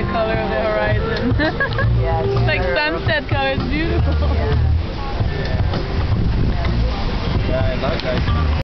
color of the horizon. Yeah, It's like sunset color. It's beautiful. Yeah. Yeah, I like that.